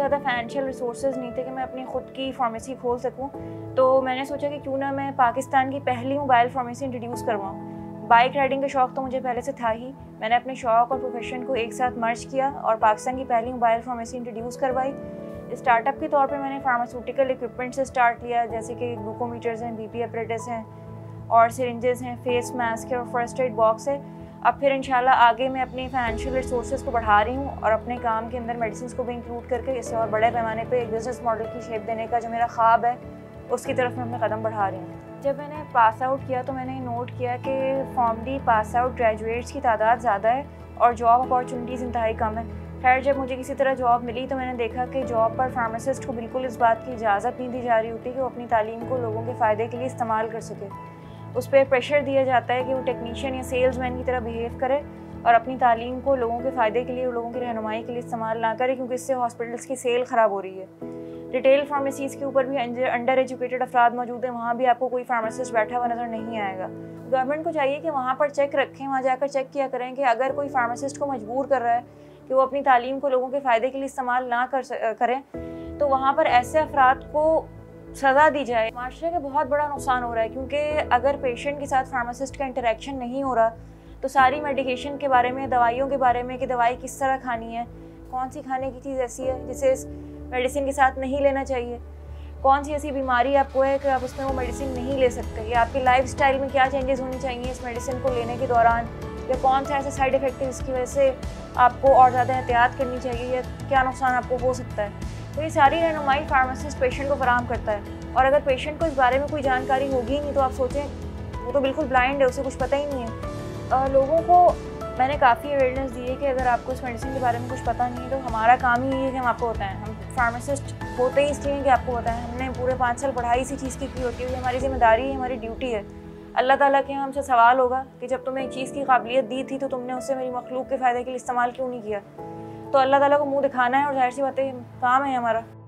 ज़्यादा financial resources नहीं थे कि मैं अपनी ख़ुद की फार्मेसी खोल सकूं, तो मैंने सोचा कि क्यों ना मैं पाकिस्तान की पहली मोबाइल फार्मेसी इंट्रोड्यूस करवाऊँ। बाइक राइडिंग का शौक़ तो मुझे पहले से था ही। मैंने अपने शौक़ और प्रोफेशन को एक साथ मर्ज किया और पाकिस्तान की पहली मोबाइल फार्मेसी इंट्रोड्यूस करवाई। स्टार्टअप के तौर पे मैंने फार्मास्यूटिकल इक्विपमेंट से स्टार्ट लिया, जैसे कि ग्लूकोमीटर्स हैं, बीपी अपरेटस हैं और सिरिंजेस हैं, फेस मास्क है और फर्स्ट एड बॉक्स है। अब फिर इंशाल्लाह आगे मैं अपनी फाइनेंशियल रिसोर्सेज को बढ़ा रही हूँ और अपने काम के अंदर मेडिसिन को भी इंक्लूड करके इसे और बड़े पैमाने पे एक बिज़नेस मॉडल की शेप देने का जो मेरा ख्वाब है उसकी तरफ मैं अपना कदम बढ़ा रही हूँ। जब मैंने पास आउट किया तो मैंने नोट किया कि फॉर्मली पास आउट ग्रेजुएट्स की तादाद ज़्यादा है और जॉब अपॉर्चुनिटीज़ इंतहाई कम है। खैर, जब मुझे किसी तरह जॉब मिली तो मैंने देखा कि जॉब पर फार्मासिस्ट को बिल्कुल इस बात की इजाज़त नहीं दी जा रही होती कि वो अपनी तालीम को लोगों के फ़ायदे के लिए इस्तेमाल कर सके। उस पर प्रेशर दिया जाता है कि वो टेक्नीशियन या सेल्समैन की तरह बिहेव करे और अपनी तालीम को लोगों के फ़ायदे के लिए और लोगों की रहनुमाई के लिए इस्तेमाल ना करे, क्योंकि इससे हॉस्पिटल्स की सेल ख़राब हो रही है। रिटेल फार्मेसीज़ के ऊपर भी अंडर एजुकेटेड अफराद मौजूद हैं, वहाँ भी आपको कोई फार्मासिस्ट बैठा हुआ नज़र नहीं आएगा। गवर्नमेंट को चाहिए कि वहाँ पर चेक रखें, वहाँ जाकर चेक किया करें कि अगर कोई फार्मासिस्ट को मजबूर कर रहा है कि वो अपनी तालीम को लोगों के फ़ायदे के लिए इस्तेमाल ना करें, तो वहाँ पर ऐसे अफराद को सज़ा दी जाए। माशरे का बहुत बड़ा नुकसान हो रहा है, क्योंकि अगर पेशेंट के साथ फार्मासिस्ट का इंटरेक्शन नहीं हो रहा तो सारी मेडिकेशन के बारे में, दवाइयों के बारे में कि दवाई किस तरह खानी है, कौन सी खाने की चीज़ ऐसी है जिसे इस मेडिसिन के साथ नहीं लेना चाहिए, कौन सी ऐसी बीमारी आपको है कि आप उसमें वो मेडिसिन नहीं ले सकते, या आपके लाइफस्टाइल में क्या चेंजेस होनी चाहिए इस मेडिसिन को लेने के दौरान, या कौन सा ऐसा साइड इफ़ेक्ट है जिसकी वजह से आपको और ज़्यादा एहतियात करनी चाहिए, या क्या नुकसान आपको हो सकता है। तो ये सारी रहनुमाई फार्मासिस्ट पेशेंट को फराहम करता है। और अगर पेशेंट को इस बारे में कोई जानकारी होगी ही नहीं तो आप सोचें वो तो बिल्कुल ब्लाइंड है, उसे कुछ पता ही नहीं है। लोगों को मैंने काफ़ी अवेयरनेस दी है कि अगर आपको इस मेडिसिन के बारे में कुछ पता नहीं है तो हमारा काम ही है कि हम आपको बताएं। हम फार्मासिस्ट होते ही इसलिए कि आपको बताएं। हमने पूरे 5 साल पढ़ाई इसी चीज़ की होती है, हमारी जिम्मेदारी है, हमारी ड्यूटी है। अल्लाह ताला के हमसे सवाल होगा कि जब तुम्हें एक चीज़ की काबिलियत दी थी तो तुमने उसे मेरी मखलूक के फ़ायदे के लिए इस्तेमाल क्यों नहीं किया। तो अल्लाह ताला को मुँह दिखाना है और ज़ाहिर सी बात है काम है हमारा।